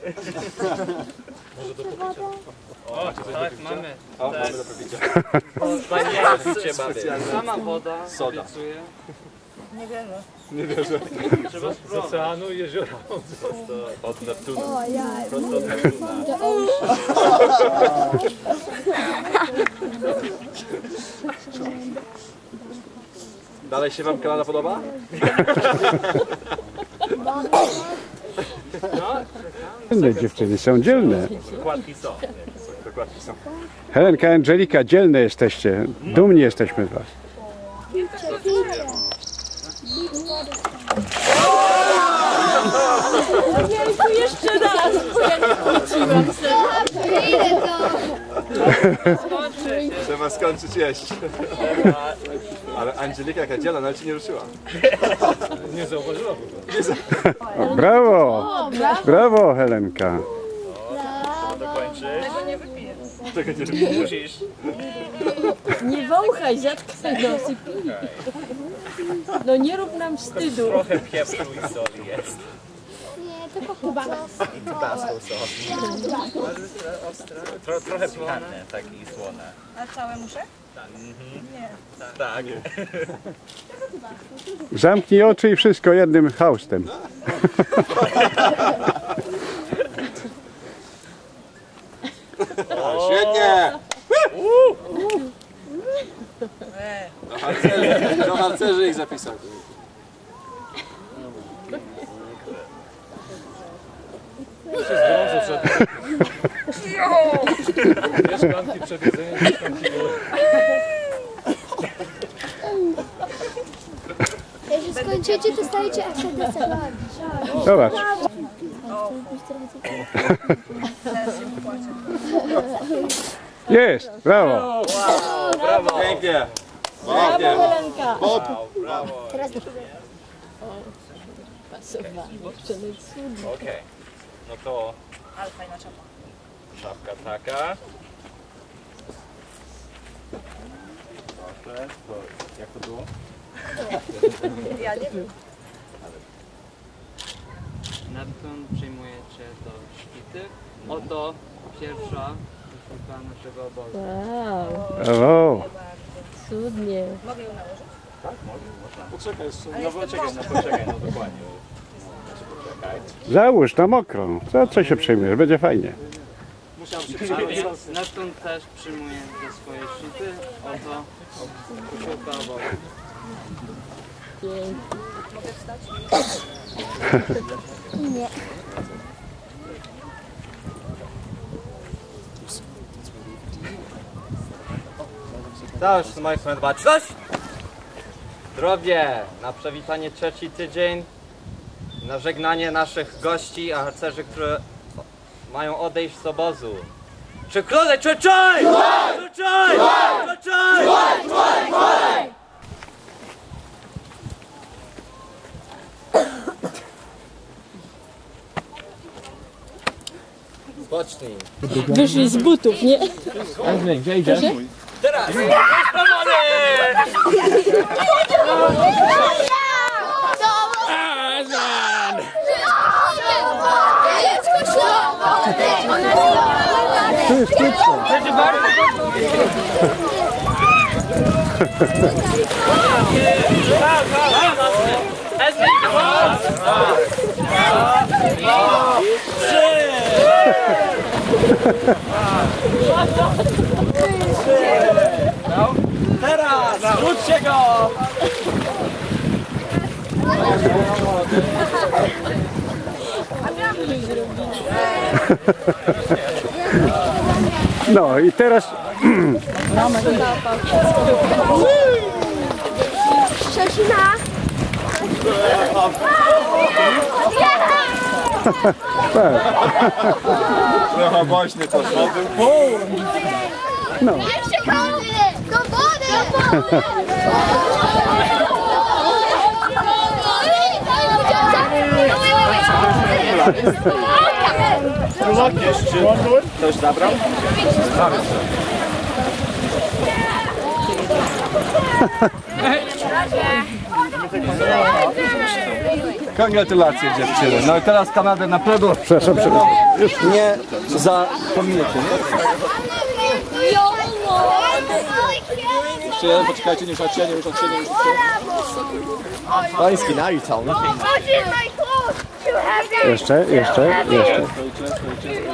Może do popicia. O, tak, mamy. O, mamy do popicia. Sama woda. Soda. Obiecuję. Nie wierzę. Nie wierzę. Trzeba Z spróbować. oceanu i jeziora. Od Neptuna. O, ja. Prosto od Neptuna. Dalej się wam Kanada podoba? Dzielne dziewczyny, są dzielne. Dokładki są. Dokładki są. Helenka, Angelika, dzielne jesteście. Dumni jesteśmy z was. Ojejku, jeszcze raz, bo ja nie wróciłam sobie. Ile to? Trzeba skończyć jeść. Ale Angelika jaka dzielna, nawet się nie ruszyła. Nie zauważyła w ogóle. O, brawo! Brawo, Helenka. Dokończyć. Tego nie wypiję. Tego nie musisz. Nie wąchaj, zatkaj nos i pij. No nie rób nam wstydu. Trochę pieprzu i soli jest. Nie, tylko chyba. I tabasco sos. Trochę pikantne, tak i słone. A całe muszę? Tak. Zamknij oczy i wszystko jednym haustem. O, świetnie! Do harcerzy ich zapisał. Jest gorąco przed... Dwie szklanki przed jedzeniem, dwie szklanki wody. Jeśli skończycie, to stajecie ACDC. Zobacz. Jest, brawo. Brawo! Pięknie! Pięknie! Helenka. Brawo! Teraz Pasowanie, cudnie. Okej. No to Ale fajna czapa. szafka taka. Proszę, to jak to było? Ja nie wiem. Neptun przyjmuje cię do świty. Oto pierwsza koszulka naszego obozu. Wow, Brawo. cudnie. Mogę ją nałożyć? Tak, można. Poczekaj jeszcze. No poczekaj, no dokładnie. Poczekaj. Załóż na mokro. Co się przejmujesz? Będzie fajnie. Musiałem się Ale przyjrzeć. Neptun też przyjmuje do swojej świty. Oto koszulka obozu. Pięknie. Mogę wstać? nie. To już moje baczność. Zdrowie na przywitanie trzeci tydzień, na żegnanie naszych gości, a harcerzy, którzy mają odejść z obozu. Czy króle, czeczaj! Czeczaj! Czeczaj! Spocznij. Wyszli z butów, nie? Gdzie idziesz? Teraz! To jest krótko. Teraz! Rzućcie go! No i teraz Szczecina. Trochę głośny to był pół. no. Jeszcze kody! Do wody! Ktoś zabrał? Gratulacje dziewczyny. No i teraz Kanadę na przodu. Przepraszam. Już nie zapomniecie, nie? Jeszcze jeden, poczekajcie, nie ruszacie, nie ruszacie, nie ruszacie. Pański, now you tell me. Jeszcze. Stoicie.